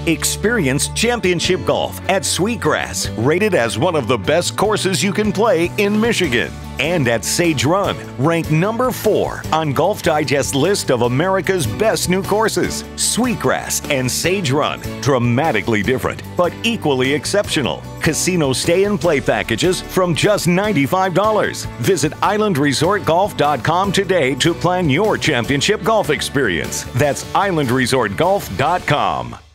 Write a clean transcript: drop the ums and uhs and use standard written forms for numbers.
Experience championship golf at Sweetgrass, rated as one of the best courses you can play in Michigan. And at Sage Run, ranked number 4 on Golf Digest's list of America's best new courses. Sweetgrass and Sage Run, dramatically different, but equally exceptional. Casino stay and play packages from just $95. Visit islandresortgolf.com today to plan your championship golf experience. That's islandresortgolf.com.